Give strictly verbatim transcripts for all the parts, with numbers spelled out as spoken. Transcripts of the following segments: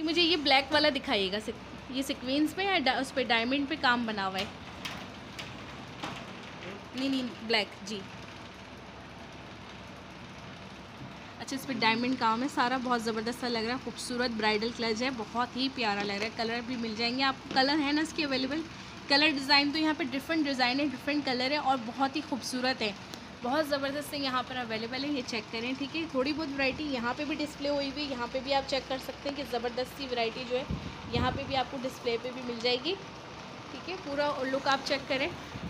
मुझे ये ब्लैक वाला दिखाइएगा, ये सीक्वेंस पे या उस पर डायमंड पे काम बना हुआ है? नहीं नहीं ब्लैक जी। अच्छा, इस पर डायमंड काम है सारा, बहुत ज़बरदस्त सा लग रहा है, खूबसूरत ब्राइडल क्लच है, बहुत ही प्यारा लग रहा है। कलर भी मिल जाएंगे आपको, कलर है ना इसके अवेलेबल। कलर डिज़ाइन तो यहाँ पे डिफरेंट डिज़ाइन है, डिफरेंट कलर है और बहुत ही खूबसूरत है, बहुत ज़बरदस्त से यहाँ पर अवेलेबल है। ये चेक करें, ठीक है। थोड़ी बहुत वैरायटी यहाँ पे भी डिस्प्ले हुई हुई, यहाँ पे भी आप चेक कर सकते हैं कि ज़बरदस्त सी वैरायटी जो है यहाँ पे भी आपको डिस्प्ले पे भी मिल जाएगी, ठीक है। पूरा लुक आप चेक करें,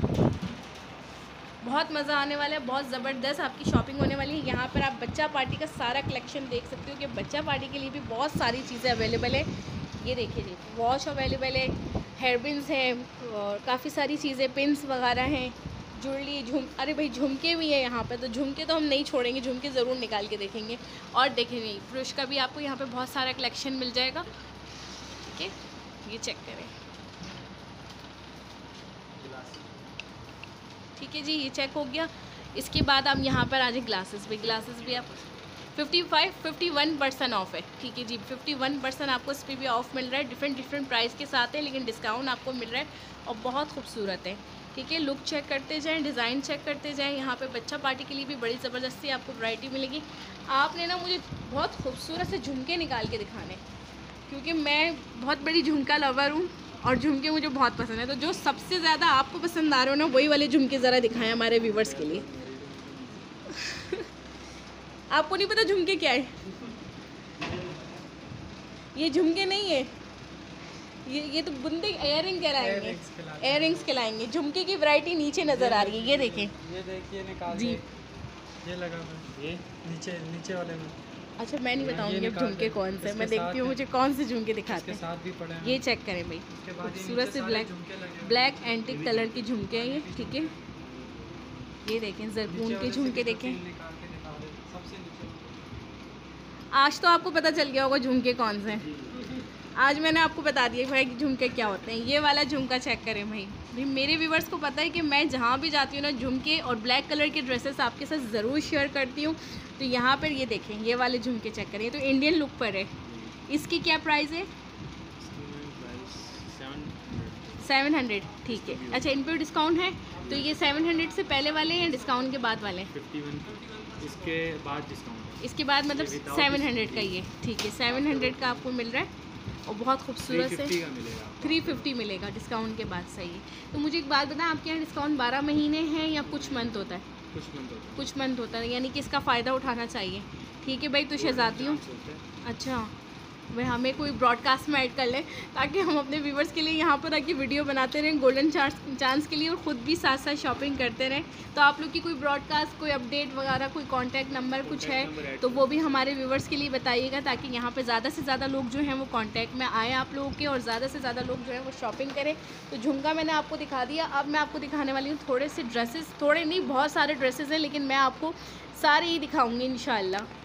बहुत मज़ा आने वाला है, बहुत ज़बरदस्त आपकी शॉपिंग होने वाली है। यहाँ पर आप बच्चा पार्टी का सारा कलेक्शन देख सकते हो कि बच्चा पार्टी के लिए भी बहुत सारी चीज़ें अवेलेबल है। ये देखिए जी, वॉच अवेलेबल है, हेयरबिन्स है और काफ़ी सारी चीज़ें, पिन्स वगैरह हैं, ज्वेलरी, झुम अरे भाई झुमके भी है यहाँ पे, तो झुमके तो हम नहीं छोड़ेंगे, झुमके ज़रूर निकाल के देखेंगे। और देखेंगे पुरुष का भी आपको यहाँ पे बहुत सारा कलेक्शन मिल जाएगा, ठीक है। ये चेक करें, ठीक है जी, ये चेक हो गया। इसके बाद हम यहाँ पर आ जाए ग्लासेस पे। ग्लासेस भी आप पचपन इक्यावन परसेंट ऑफ है, ठीक है जी। इक्यावन परसेंट आपको इस पर भी ऑफ मिल रहा है, डिफरेंट डिफरेंट प्राइस के साथ है, लेकिन डिस्काउंट आपको मिल रहा है और बहुत खूबसूरत है, ठीक है। लुक चेक करते जाएं, डिज़ाइन चेक करते जाएं। यहाँ पे बच्चा पार्टी के लिए भी बड़ी ज़बरदस्ती आपको वैरायटी मिलेगी। आपने ना मुझे बहुत खूबसूरत से झुमके निकाल के दिखाने, क्योंकि मैं बहुत बड़ी झुमका लवर हूँ और झुमके मुझे बहुत पसंद है। तो जो सबसे ज़्यादा आपको पसंद आ रहे हो ना, वही वाले झुमके ज़रा दिखाएं हमारे व्यूवर्स के लिए। आपको नहीं पता झुमके क्या है? ये झुमके नहीं है, ये ये तो बुंदे इयररिंग कहलाएंगे, इयररिंग्स कहलाएंगे। झुमके की वैरायटी नीचे नज़र आ रही है, ये देखें, ये देखिए निकाल जी, ये लगा हुआ, ये नीचे नीचे वाले में। अच्छा, मैं नहीं बताऊंगी अब झुमके कौन से, मैं देखती हूँ मुझे कौन से झुमके दिखाते हैं। साथ भी पड़े हैं, ये चेक करें भाई, खूबसूरत से ब्लैक ब्लैक एंटिक कलर के झुमके हैं ये, ठीक है। ये देखें जरकून के झुमके देखें। आज तो आपको पता चल गया होगा झुमके कौन से हैं। आज मैंने आपको बता दिया भाई कि झुमके क्या होते हैं। ये वाला झुमका चेक करें भाई, भाई मेरे व्यूवर्स को पता है कि मैं जहाँ भी जाती हूँ ना, झुमके और ब्लैक कलर के ड्रेसेस आपके साथ ज़रूर शेयर करती हूँ। तो यहाँ पर ये देखें, ये वाले झुमके चेक करें, तो इंडियन लुक पर है। इसकी क्या प्राइस है? सेवन हंड्रेड, ठीक है। अच्छा, इन पर डिस्काउंट है, तो ये सेवन हंड्रेड से पहले वाले हैं या डिस्काउंट के बाद वाले? इसके बाद डिस्काउंट, इसके बाद मतलब सेवन हंड्रेड का ये, ठीक है। सेवन हंड्रेड का आपको मिल रहा है और बहुत खूबसूरत से थ्री फिफ्टी मिलेगा डिस्काउंट के बाद, सही है। तो मुझे एक बात बताएं, आपके यहाँ डिस्काउंट बारह महीने हैं या कुछ मंथ होता है? कुछ मंथ होता है, कुछ मंथ होता है, यानी कि इसका फ़ायदा उठाना चाहिए, ठीक है भाई। तो शहजादी हूँ, अच्छा वह हमें कोई ब्रॉडकास्ट में ऐड कर ले, ताकि हम अपने व्यूवर्स के लिए यहाँ पर आके वीडियो बनाते रहें गोल्डन चांस के लिए, और ख़ुद भी साथ साथ शॉपिंग करते रहें। तो आप लोग की कोई ब्रॉडकास्ट, कोई अपडेट वगैरह, कोई कॉन्टैक्ट नंबर कुछ है तो वो भी हमारे व्यूवर्स के लिए बताइएगा, ताकि यहाँ पर ज़्यादा से ज़्यादा लोग जो हैं वो कॉन्टैक्ट में आए आप लोगों के, और ज़्यादा से ज़्यादा लोग जो हैं वो शॉपिंग करें। तो झुमका मैंने आपको दिखा दिया, अब मैं आपको दिखाने वाली हूँ थोड़े से ड्रेसेस, थोड़े नहीं बहुत सारे ड्रेसेस हैं, लेकिन मैं आपको सारे ही दिखाऊँगी इंशाल्लाह।